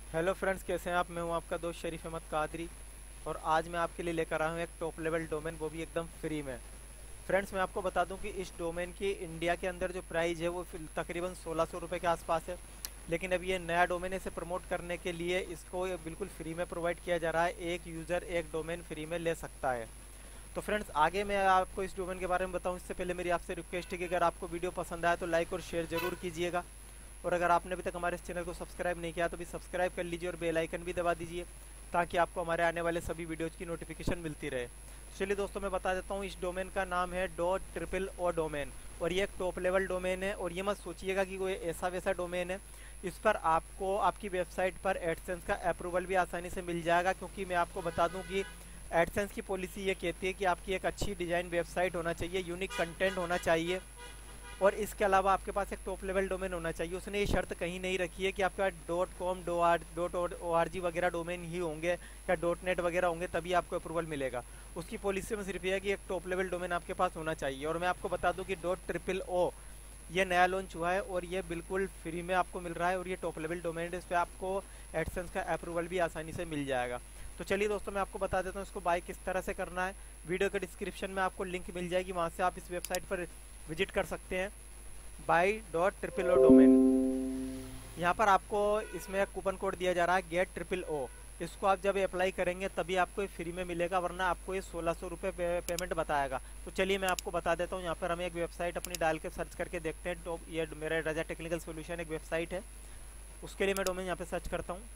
Hello friends, कैसे हैं आप। मैं हूं आपका दोस्त शरीफ अहमद कादरी और आज मैं आपके लिए लेकर आया हूं एक टॉप लेवल डोमेन, वो भी एकदम फ्री में। फ्रेंड्स, मैं आपको बता दूं कि इस डोमेन की इंडिया के अंदर जो प्राइस है वो तकरीबन 1600 रुपये के आसपास है। लेकिन अब ये नया डोमेन है, इसे प्रमोट करने के लिए इसको ये बिल्कुल फ्री में प्रोवाइड किया जा रहा है। एक यूज़र एक डोमेन फ्री में ले सकता है। तो फ्रेंड्स, आगे मैं आपको इस डोमेन के बारे में बताऊं इससे पहले मेरी आपसे रिक्वेस्ट है कि अगर आपको वीडियो पसंद आया तो लाइक और शेयर ज़रूर कीजिएगा। और अगर आपने अभी तक हमारे इस चैनल को सब्सक्राइब नहीं किया तो भी सब्सक्राइब कर लीजिए और बेल आइकन भी दबा दीजिए, ताकि आपको हमारे आने वाले सभी वीडियोज़ की नोटिफिकेशन मिलती रहे। चलिए दोस्तों, मैं बता देता हूँ, इस डोमेन का नाम है .OO डोमेन और ये एक टॉप लेवल डोमेन है। और ये मत सोचिएगा कि कोई ऐसा वैसा डोमेन है। इस पर आपको आपकी वेबसाइट पर एडसेंस का अप्रूवल भी आसानी से मिल जाएगा, क्योंकि मैं आपको बता दूं कि एडसेंस की पॉलिसी ये कहती है कि आपकी एक अच्छी डिज़ाइन वेबसाइट होना चाहिए, यूनिक कंटेंट होना चाहिए और इसके अलावा आपके पास एक टॉप लेवल डोमेन होना चाहिए। उसने ये शर्त कहीं नहीं रखी है कि आपके पास .com .org वगैरह डोमेन ही होंगे या .net वगैरह होंगे तभी आपको अप्रूवल मिलेगा। उसकी पॉलिसी में सिर्फ यह है कि एक टॉप लेवल डोमेन आपके पास होना चाहिए। और मैं आपको बता दूं कि .OO ये नया लॉन्च हुआ है और ये बिल्कुल फ्री में आपको मिल रहा है और ये टॉप लेवल डोमेन है। इस पर आपको एडसेंस का अप्रूवल भी आसानी से मिल जाएगा। तो चलिए दोस्तों, मैं आपको बता देता हूँ इसको बाय किस तरह से करना है। वीडियो के डिस्क्रिप्शन में आपको लिंक मिल जाएगी, वहाँ से आप इस वेबसाइट पर विजिट कर सकते हैं। buy.OO डोमेन, यहाँ पर आपको इसमें कूपन कोड दिया जा रहा है GET-OO। इसको आप जब अप्लाई करेंगे तभी आपको ये फ्री में मिलेगा, वरना आपको ये 1600 रुपये पेमेंट बताएगा। तो चलिए मैं आपको बता देता हूँ। यहाँ पर हम एक वेबसाइट अपनी डाल के सर्च करके देखते हैं। तो ये मेरा रजा टेक्निकल सोल्यूशन एक वेबसाइट है, उसके लिए मैं डोमेन यहाँ पे सर्च करता हूँ।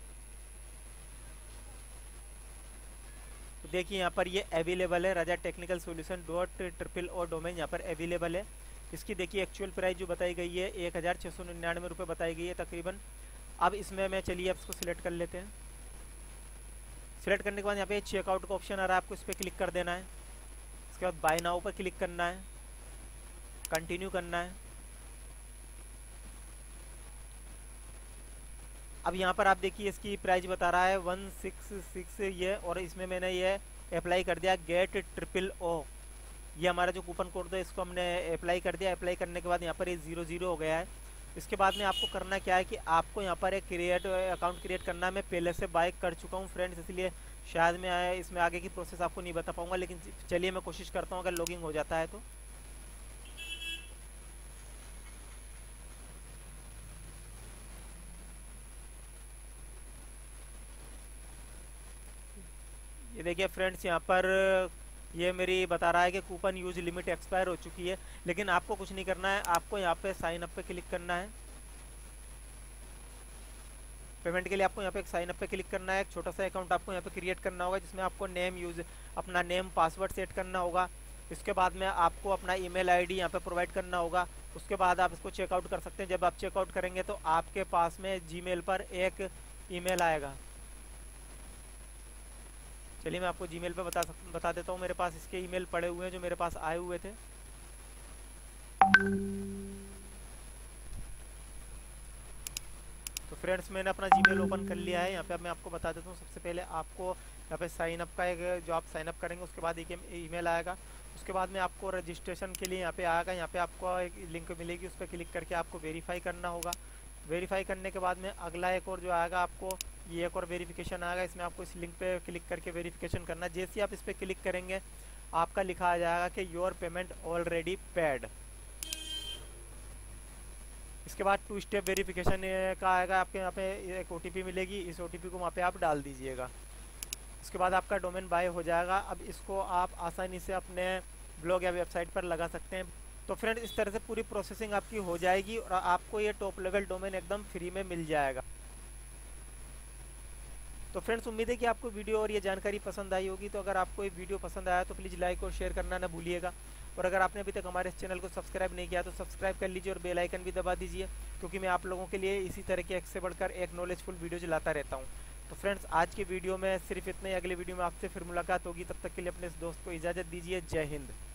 तो देखिए यहाँ पर ये अवेलेबल है, Raza technical solution .OO domain यहाँ पर अवेलेबल है। इसकी देखिए एक्चुअल प्राइस जो बताई गई है 1699 रुपये बताई गई है तकरीबन। अब इसमें मैं चलिए अब इसको सिलेक्ट कर लेते हैं। सिलेक्ट करने के बाद यहाँ पे चेकआउट का ऑप्शन आ रहा है, आपको इस पर क्लिक कर देना है। इसके बाद बाय नाउ पर क्लिक करना है, कंटिन्यू करना है। अब यहाँ पर आप देखिए इसकी प्राइस बता रहा है 166 ये, और इसमें मैंने ये अप्लाई कर दिया GET-OO। ये हमारा जो कूपन कोड था इसको हमने अप्लाई कर दिया। अप्लाई करने के बाद यहाँ पर ये 00 हो गया है। इसके बाद में आपको करना क्या है कि आपको यहाँ पर एक अकाउंट क्रिएट करना है। मैं पहले से बाय कर चुका हूँ फ्रेंड्स, इसलिए शायद मैं इसमें आगे की प्रोसेस आपको नहीं बता पाऊँगा, लेकिन चलिए मैं कोशिश करता हूँ अगर लॉगिंग हो जाता है तो। ये देखिए फ्रेंड्स, यहाँ पर ये मेरी बता रहा है कि कूपन यूज लिमिट एक्सपायर हो चुकी है, लेकिन आपको कुछ नहीं करना है। आपको यहाँ पे साइन अप पे क्लिक करना है। पेमेंट के लिए आपको यहाँ पे एक साइन अप पे क्लिक करना है। एक छोटा सा अकाउंट आपको यहाँ पे क्रिएट करना होगा, जिसमें आपको अपना नेम पासवर्ड सेट करना होगा। इसके बाद में आपको अपना ईमेल आईडी यहाँ पे प्रोवाइड करना होगा। उसके बाद आप इसको चेकआउट कर सकते हैं। जब आप चेकआउट करेंगे तो आपके पास में जीमेल पर एक ईमेल आएगा। चलिए मैं आपको जीमेल पे बता देता हूँ। मेरे पास इसके ईमेल पड़े हुए हैं जो मेरे पास आए हुए थे। तो फ्रेंड्स, मैंने अपना जीमेल ओपन कर लिया है। यहाँ पे अब मैं आपको बता देता हूँ। सबसे पहले आपको यहाँ पे साइन अप का एक, जो आप साइन अप करेंगे उसके बाद एक ईमेल आएगा। उसके बाद में आपको रजिस्ट्रेशन के लिए यहाँ पे आएगा। यहाँ पे आपको एक लिंक मिलेगी, उस पर क्लिक करके आपको वेरीफाई करना होगा। वेरीफाई करने के बाद में अगला एक और जो आएगा, आपको ये एक और वेरिफिकेशन आएगा। इसमें आपको इस लिंक पे क्लिक करके वेरिफिकेशन करना है। जैसे ही आप इस पर क्लिक करेंगे आपका लिखा आ जाएगा कि योर पेमेंट ऑलरेडी पेड। इसके बाद 2 स्टेप वेरिफिकेशन का आएगा। आपके यहाँ पे एक OTP मिलेगी, इस OTP को वहाँ पे आप डाल दीजिएगा। उसके बाद आपका डोमेन बाय हो जाएगा। अब इसको आप आसानी से अपने ब्लॉग या वेबसाइट पर लगा सकते हैं। तो फ्रेंड, इस तरह से पूरी प्रोसेसिंग आपकी हो जाएगी और आपको ये टॉप लेवल डोमेन एकदम फ्री में मिल जाएगा। तो फ्रेंड्स, उम्मीद है कि आपको वीडियो और ये जानकारी पसंद आई होगी। तो अगर आपको ये वीडियो पसंद आया तो प्लीज़ लाइक और शेयर करना ना भूलिएगा। और अगर आपने अभी तक हमारे इस चैनल को सब्सक्राइब नहीं किया तो सब्सक्राइब कर लीजिए और बेल आइकन भी दबा दीजिए, क्योंकि मैं आप लोगों के लिए इसी तरह के एक से बढ़कर एक नॉलेजफुल वीडियो लाता रहता हूँ। तो फ्रेंड्स, आज की वीडियो में सिर्फ इतना ही। अगले वीडियो में आपसे फिर मुलाकात होगी। तब तक के लिए अपने इस दोस्त को इजाज़त दीजिए। जय हिंद।